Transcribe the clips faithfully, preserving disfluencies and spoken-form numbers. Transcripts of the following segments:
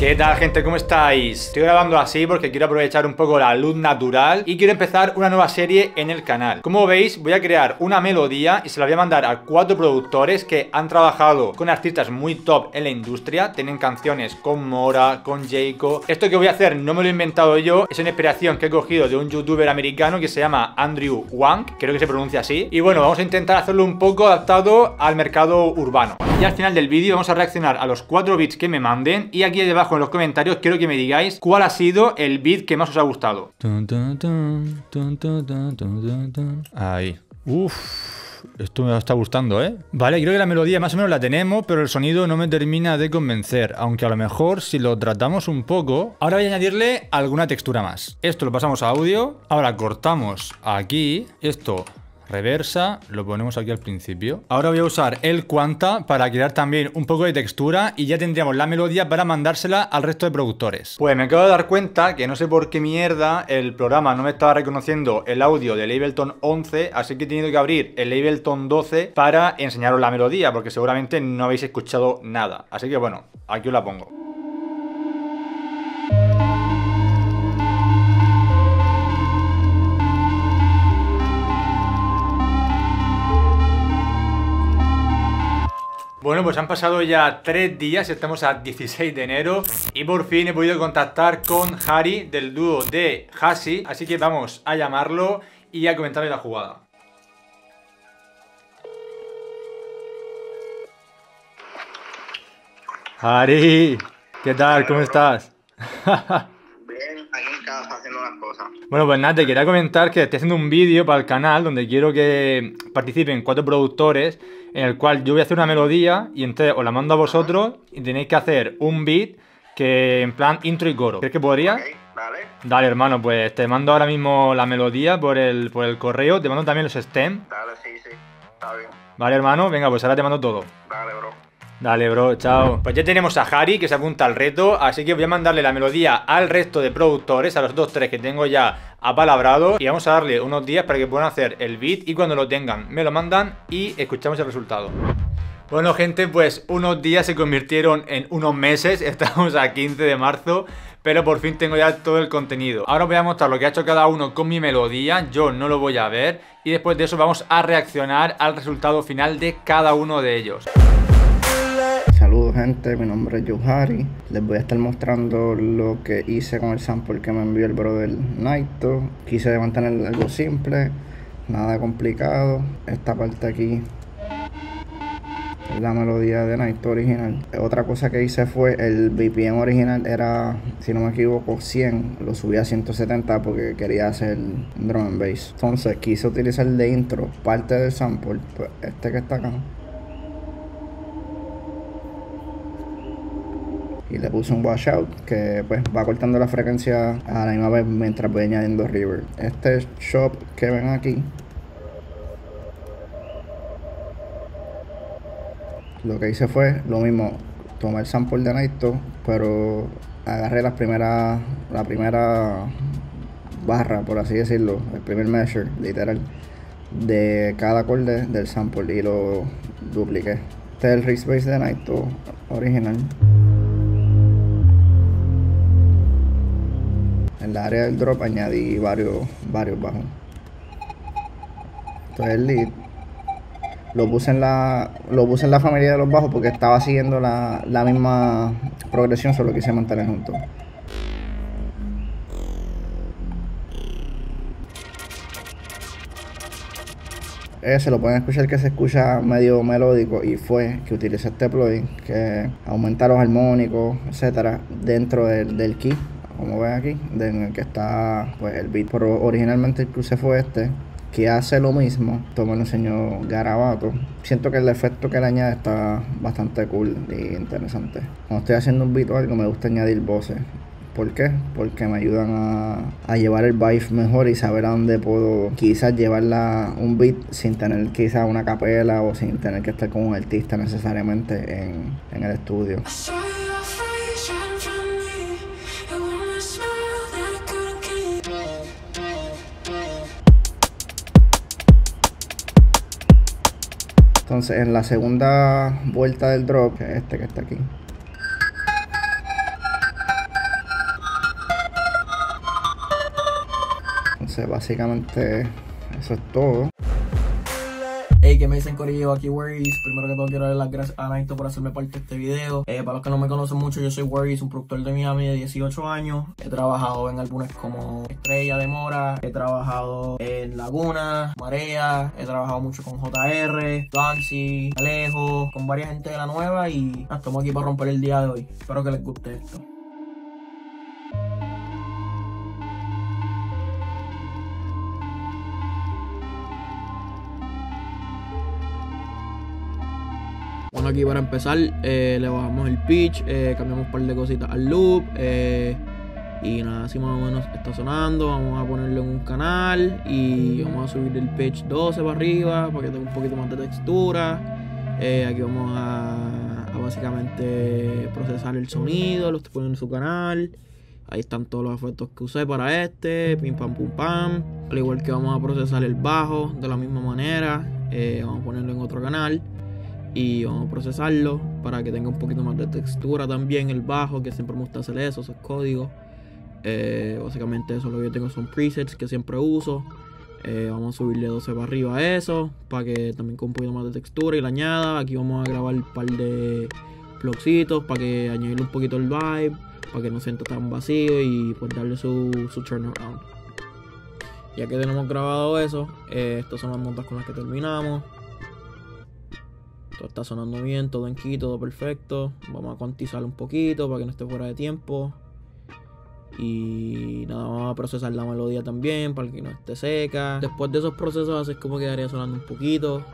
¿Qué tal, gente? ¿Cómo estáis? Estoy grabando así porque quiero aprovechar un poco la luz natural y quiero empezar una nueva serie en el canal. Como veis, voy a crear una melodía y se la voy a mandar a cuatro productores que han trabajado con artistas muy top en la industria. Tienen canciones con Mora, con Jayco. Esto que voy a hacer no me lo he inventado yo, es una inspiración que he cogido de un youtuber americano que se llama Andrew Wang, creo que se pronuncia así. Y bueno, vamos a intentar hacerlo un poco adaptado al mercado urbano. Y al final del vídeo vamos a reaccionar a los cuatro beats que me manden y aquí debajo en los comentarios quiero que me digáis cuál ha sido el beat que más os ha gustado. Ahí. Uff, esto me está gustando, ¿eh? Vale, creo que la melodía más o menos la tenemos, pero el sonido no me termina de convencer, aunque a lo mejor si lo tratamos un poco. Ahora voy a añadirle alguna textura más. Esto lo pasamos a audio, ahora cortamos aquí, esto reversa, lo ponemos aquí al principio. Ahora voy a usar el Quanta para crear también un poco de textura y ya tendríamos la melodía para mandársela al resto de productores. Pues me acabo de dar cuenta que no sé por qué mierda el programa no me estaba reconociendo el audio del Ableton once, así que he tenido que abrir el Ableton doce para enseñaros la melodía, porque seguramente no habéis escuchado nada. Así que bueno, aquí os la pongo. Bueno, pues han pasado ya tres días, estamos a dieciséis de enero y por fin he podido contactar con Harry del dúo de Hasi, así que vamos a llamarlo y a comentarle la jugada. Harry, ¿qué tal? ¿Cómo estás? Bien, aquí en casa haciendo unas cosas. Bueno, pues nada, te quería comentar que estoy haciendo un vídeo para el canal donde quiero que participen cuatro productores, en el cual yo voy a hacer una melodía y entonces os la mando a vosotros y tenéis que hacer un beat que en plan intro y coro. ¿Crees que podría? Ok, vale. Dale, hermano, pues te mando ahora mismo la melodía por el, por el correo, te mando también los stems. Dale, sí, sí, está bien. Vale, hermano, venga, pues ahora te mando todo. Dale, bro. Dale, bro, chao. Pues ya tenemos a Harry que se apunta al reto, así que voy a mandarle la melodía al resto de productores, a los dos, tres que tengo ya apalabrados, y vamos a darle unos días para que puedan hacer el beat y cuando lo tengan me lo mandan y escuchamos el resultado. Bueno, gente, pues unos días se convirtieron en unos meses, estamos a quince de marzo, pero por fin tengo ya todo el contenido. Ahora os voy a mostrar lo que ha hecho cada uno con mi melodía, yo no lo voy a ver, y después de eso vamos a reaccionar al resultado final de cada uno de ellos. Saludos, gente, mi nombre es Yohari. Les voy a estar mostrando lo que hice con el sample que me envió el brother Naito. Quise mantener algo simple, nada complicado. Esta parte aquí es la melodía de Naito original. Otra cosa que hice fue el B P M original era, si no me equivoco, cien. Lo subí a ciento setenta porque quería hacer drum and bass. Entonces quise utilizar de intro parte del sample, pues este que está acá. Y le puse un washout que pues va cortando la frecuencia a la misma vez mientras voy añadiendo reverb. Este chop que ven aquí, lo que hice fue lo mismo, tomé el sample de Naito, pero agarré las primeras, la primera barra, por así decirlo, el primer measure, literal, de cada acorde del sample y lo dupliqué. Este es el Risk Bass de Naito original. En la área del drop añadí varios, varios bajos. Entonces el lead lo puse en la, lo puse en la familia de los bajos porque estaba siguiendo la, la misma progresión, solo quise mantener juntos. Ese lo pueden escuchar que se escucha medio melódico y fue que utilicé este plugin que aumenta los armónicos, etcétera, dentro del, del key. Como ven aquí, en el que está pues el beat, pero originalmente el que usé fue este, que hace lo mismo. Esto me lo enseñó Garabato. Siento que el efecto que le añade está bastante cool y interesante. Cuando estoy haciendo un beat o algo me gusta añadir voces. ¿Por qué? Porque me ayudan a, a llevar el vibe mejor y saber a dónde puedo quizás llevarla un beat sin tener quizás una capela o sin tener que estar con un artista necesariamente en, en el estudio. Entonces en la segunda vuelta del drop, que es este que está aquí, Entonces, básicamente, eso es todo. Hey, ¿qué me dicen, corillo? Aquí Worries. Primero que todo quiero dar las gracias a Naito por hacerme parte de este video. Eh, para los que no me conocen mucho, yo soy Worries, un productor de Miami de dieciocho años. He trabajado en álbumes como Estrella de Mora, he trabajado en Laguna, Marea, he trabajado mucho con J R, Dancy, Alejo, con varias gente de la nueva y ah, estamos aquí para romper el día de hoy. Espero que les guste esto. Bueno, aquí para empezar eh, le bajamos el pitch, eh, cambiamos un par de cositas al loop eh, y nada, así más o menos está sonando. Vamos a ponerlo en un canal y vamos a subir el pitch doce para arriba para que tenga un poquito más de textura. Eh, aquí vamos a, a básicamente procesar el sonido, lo estoy poniendo en su canal. Ahí están todos los efectos que usé para este, pim pam pum pam. Al igual que vamos a procesar el bajo de la misma manera, eh, vamos a ponerlo en otro canal. Y vamos a procesarlo para que tenga un poquito más de textura también el bajo, que siempre me gusta hacer eso, esos códigos. Eh, básicamente eso es lo que yo tengo, son presets que siempre uso. Eh, vamos a subirle doce para arriba a eso, para que también con un poquito más de textura y la añada. Aquí vamos a grabar un par de blogcitos para que añadirle un poquito el vibe, para que no sienta tan vacío y pues darle su, su turnaround. Ya que tenemos grabado eso, eh, estas son las notas con las que terminamos. Todo está sonando bien, todo en key, todo perfecto. Vamos a cuantizarlo un poquito para que no esté fuera de tiempo. Y nada, vamos a procesar la melodía también para que no esté seca. Después de esos procesos así es como quedaría sonando un poquito.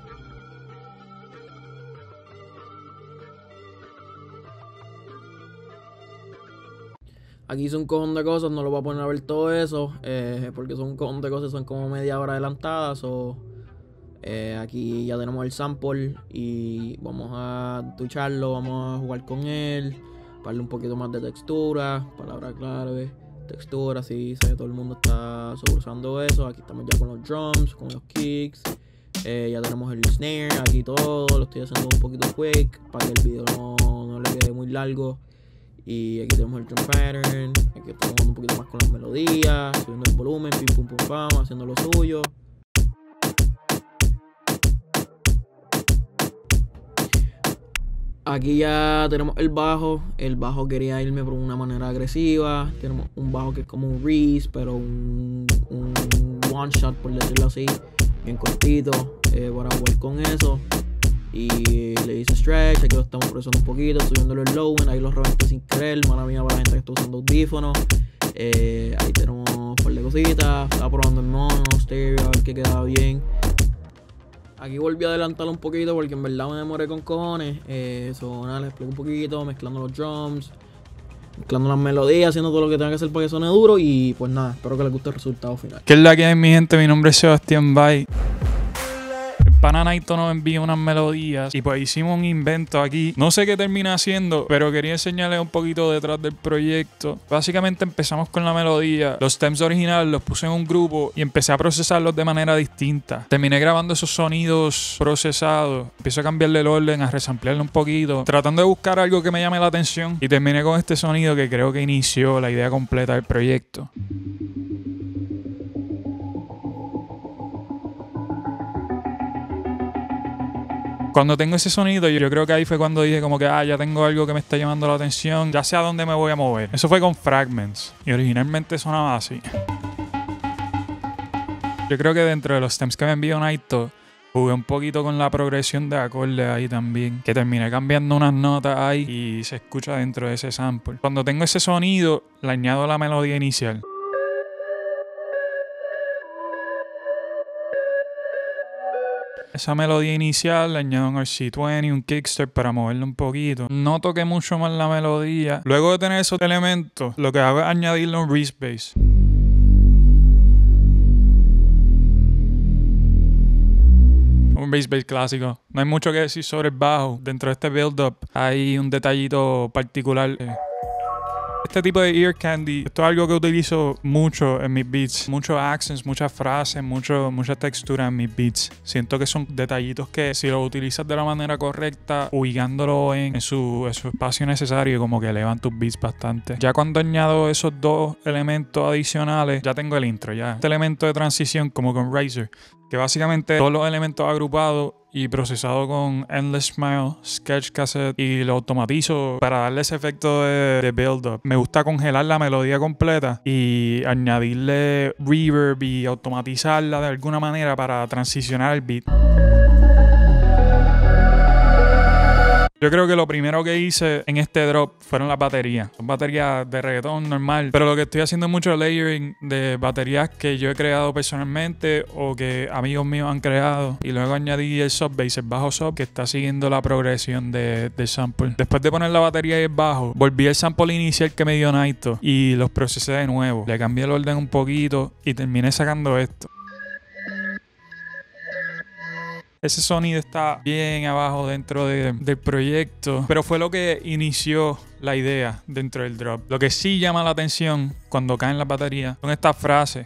Aquí hice un cojón de cosas, no lo voy a poner a ver todo eso, eh, porque son un cojón de cosas, son como media hora adelantadas. O Eh, aquí ya tenemos el sample y vamos a tucharlo, vamos a jugar con él, para darle un poquito más de textura, palabra clave, textura, así sé que todo el mundo está usando eso. Aquí estamos ya con los drums, con los kicks, eh, ya tenemos el snare, aquí todo, lo estoy haciendo un poquito quick para que el video no, no le quede muy largo. Y aquí tenemos el drum pattern, aquí estamos jugando un poquito más con las melodías, subiendo el volumen, pim pum pum pam, haciendo lo suyo. Aquí ya tenemos el bajo. El bajo quería irme por una manera agresiva. Tenemos un bajo que es como un Reese, pero un, un one shot, por decirlo así, bien cortito, eh, para jugar con eso. Y le hice stretch, aquí lo estamos procesando un poquito, subiéndolo el low, ahí lo reventé sin querer, mala mía para la gente que está usando audífonos. Eh, ahí tenemos un par de cositas, estaba probando el mono, stereo, a ver que quedaba bien. Aquí volví a adelantarlo un poquito porque en verdad me demoré con cojones. Eh, eso, nada, les explico un poquito, mezclando los drums, mezclando las melodías, haciendo todo lo que tenga que hacer para que suene duro. Y pues nada, espero que les guste el resultado final. ¿Qué es la que hay, mi gente? Mi nombre es Sebastián Bay. Pana Naito nos envía unas melodías y pues hicimos un invento aquí. No sé qué termina haciendo, pero quería enseñarles un poquito detrás del proyecto. Básicamente empezamos con la melodía. Los stems originales los puse en un grupo y empecé a procesarlos de manera distinta. Terminé grabando esos sonidos procesados. Empiezo a cambiarle el orden, a resamplearlo un poquito, tratando de buscar algo que me llame la atención. Y terminé con este sonido que creo que inició la idea completa del proyecto. Cuando tengo ese sonido, yo creo que ahí fue cuando dije como que ah, ya tengo algo que me está llamando la atención, ya sé a dónde me voy a mover. Eso fue con Fragments y originalmente sonaba así. Yo creo que dentro de los stems que me envió Naito, jugué un poquito con la progresión de acordes ahí también, que terminé cambiando unas notas ahí y se escucha dentro de ese sample. Cuando tengo ese sonido, le añado la melodía inicial. Esa melodía inicial le añado un R C veinte, un kickstart para moverlo un poquito. No toqué mucho más la melodía. Luego de tener esos elementos, lo que hago es añadirle un Reese bass. Un bass bass clásico. No hay mucho que decir sobre el bajo. Dentro de este build-up hay un detallito particular. Este tipo de ear candy, esto es algo que utilizo mucho en mis beats. Muchos accents, muchas frases, mucho, mucha textura en mis beats. Siento que son detallitos que si los utilizas de la manera correcta, ubicándolo en, en, su, en su espacio necesario, como que elevan tus beats bastante. Ya cuando añado esos dos elementos adicionales, ya tengo el intro, ya. Este elemento de transición como con Razor, que básicamente todos los elementos agrupados y procesado con Endless Smile, Sketch Cassette, y lo automatizo para darle ese efecto de, de build-up. Me gusta congelar la melodía completa y añadirle reverb y automatizarla de alguna manera para transicionar el beat. Yo creo que lo primero que hice en este drop fueron las baterías. Son baterías de reggaetón normal, pero lo que estoy haciendo es mucho layering de baterías que yo he creado personalmente o que amigos míos han creado. Y luego añadí el sub bass, el bajo sub, que está siguiendo la progresión de, de sample. Después de poner la batería y el bajo, volví el sample inicial que me dio Naito y los procesé de nuevo. Le cambié el orden un poquito y terminé sacando esto. Ese sonido está bien abajo dentro de, del proyecto, pero fue lo que inició la idea dentro del drop. Lo que sí llama la atención cuando caen las baterías son estas frases.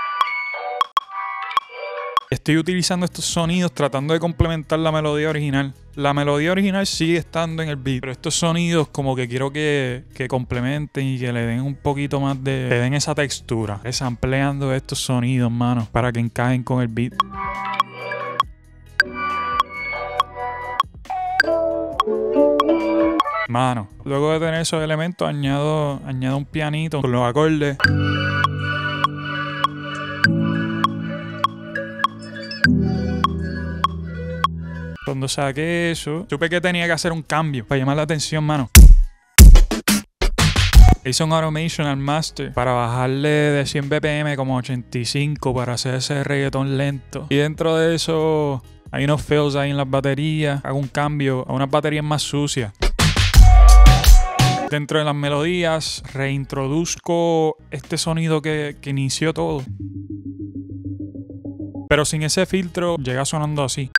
Estoy utilizando estos sonidos tratando de complementar la melodía original. La melodía original sigue estando en el beat, pero estos sonidos como que quiero que, que complementen y que le den un poquito más de... le den esa textura. Sampleando estos sonidos, mano, para que encajen con el beat. Mano, luego de tener esos elementos añado, añado un pianito con los acordes. Cuando saqué eso, supe que tenía que hacer un cambio para llamar la atención, mano. Hice un automation al master para bajarle de cien B P M como ochenta y cinco para hacer ese reggaetón lento. Y dentro de eso hay unos fills ahí en las baterías. Hago un cambio a unas baterías más sucias. Dentro de las melodías reintroduzco este sonido que, que inició todo. Pero sin ese filtro llega sonando así.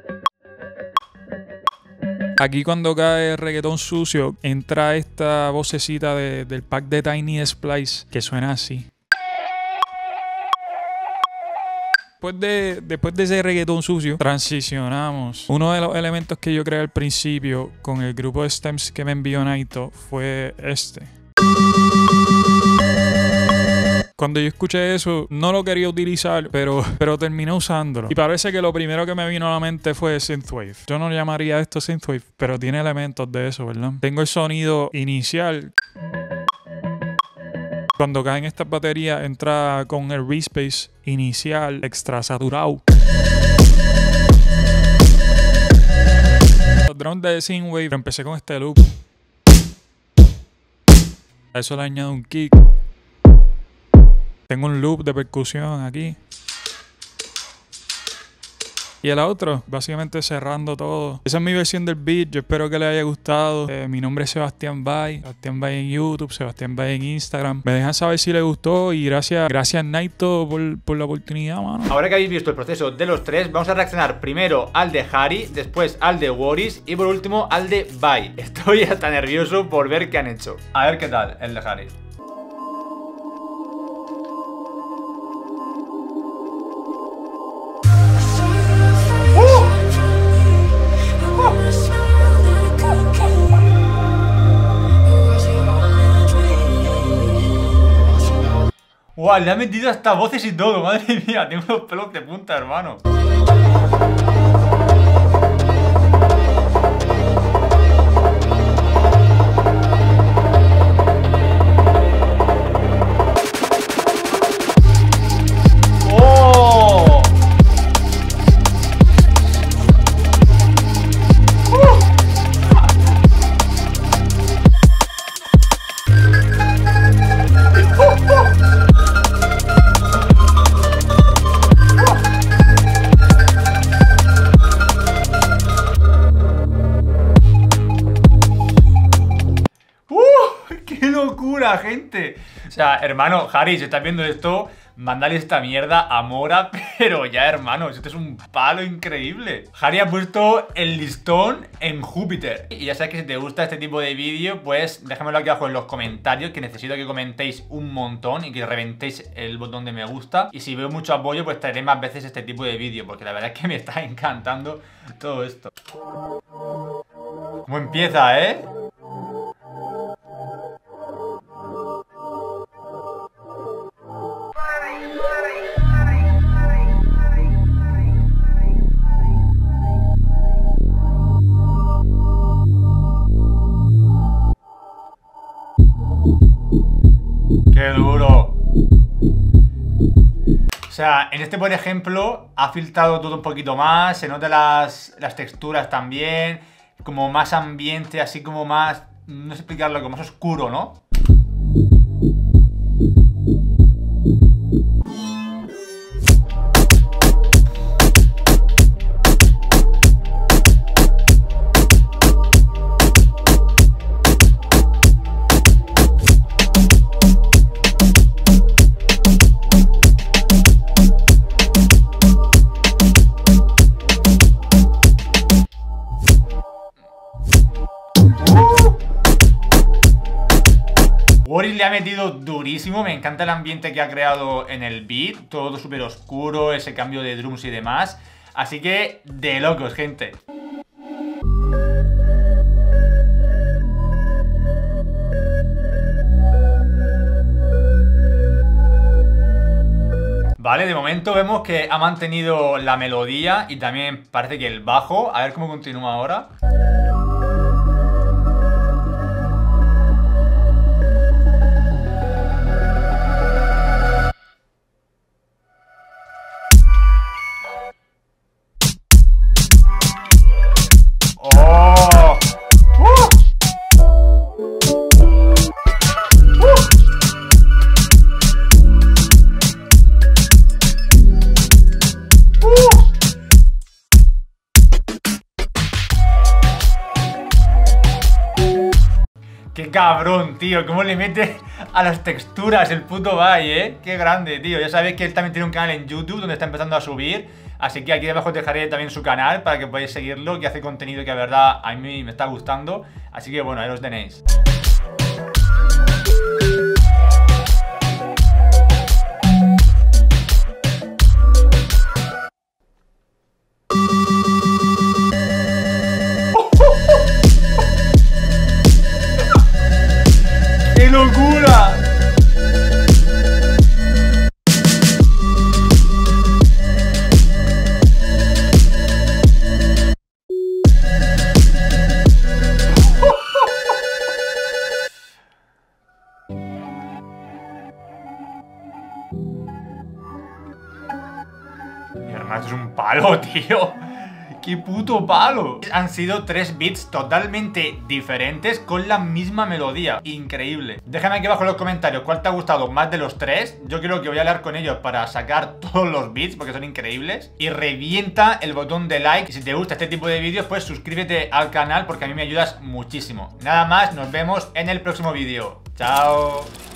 Aquí cuando cae el reggaetón sucio entra esta vocecita de, del pack de Tiny Splice que suena así. Después de, después de ese reggaetón sucio, transicionamos. Uno de los elementos que yo creé al principio con el grupo de stems que me envió Naito fue este. Cuando yo escuché eso, no lo quería utilizar, pero, pero terminé usándolo. Y parece que lo primero que me vino a la mente fue Synthwave. Yo no llamaría esto Synthwave, pero tiene elementos de eso, ¿verdad? Tengo el sonido inicial. Cuando caen estas baterías, entra con el respace inicial extra saturado. Los drums de Synthwave, empecé con este loop. A eso le añado un kick. Tengo un loop de percusión aquí. Y el outro, básicamente cerrando todo. Esa es mi versión del beat. Yo espero que les haya gustado. Eh, mi nombre es Sebastián Bay. Sebastián Bay en YouTube, Sebastián Bay en Instagram. Me dejan saber si les gustó. Y gracias, gracias Naito por, por la oportunidad, mano. Ahora que habéis visto el proceso de los tres, vamos a reaccionar primero al de Harry, después al de Worries y por último al de Bay. Estoy hasta nervioso por ver qué han hecho. A ver qué tal el de Harry. ¡Wow! Le ha metido hasta voces y todo, madre mía, tengo los pelos de punta, hermano. ¡Oh! ¡Qué locura, gente! O sea, hermano, Harry, si estás viendo esto, Mandale esta mierda a Mora, pero ya, hermanos, esto es un palo increíble. Harry ha puesto el listón en Júpiter. Y ya sabes que si te gusta este tipo de vídeo, pues déjamelo aquí abajo en los comentarios, que necesito que comentéis un montón y que reventéis el botón de me gusta. Y si veo mucho apoyo, pues traeré más veces este tipo de vídeo, porque la verdad es que me está encantando todo esto. ¿Cómo empieza, eh? ¡Qué duro! O sea, en este, por ejemplo, ha filtrado todo un poquito más. Se notan las, las texturas también. Como más ambiente, así como más... No sé explicarlo, como más oscuro, ¿no? Warriors le ha metido durísimo, me encanta el ambiente que ha creado en el beat, todo súper oscuro, ese cambio de drums y demás, así que de locos, gente. Vale, de momento vemos que ha mantenido la melodía y también parece que el bajo, a ver cómo continúa ahora. Qué cabrón, tío, cómo le mete a las texturas el puto Vai, ¿eh? Qué grande, tío. Ya sabéis que él también tiene un canal en YouTube donde está empezando a subir. Así que aquí debajo os dejaré también su canal para que podáis seguirlo, que hace contenido que a verdad a mí me está gustando. Así que bueno, ahí los tenéis. ¡Qué locura! Mi hermano, esto es un palo, tío. ¡Qué puto palo! Han sido tres beats totalmente diferentes con la misma melodía. Increíble. Déjame aquí abajo en los comentarios cuál te ha gustado más de los tres. Yo creo que voy a hablar con ellos para sacar todos los beats porque son increíbles. Y revienta el botón de like. Y si te gusta este tipo de vídeos, pues suscríbete al canal porque a mí me ayudas muchísimo. Nada más, nos vemos en el próximo vídeo. ¡Chao!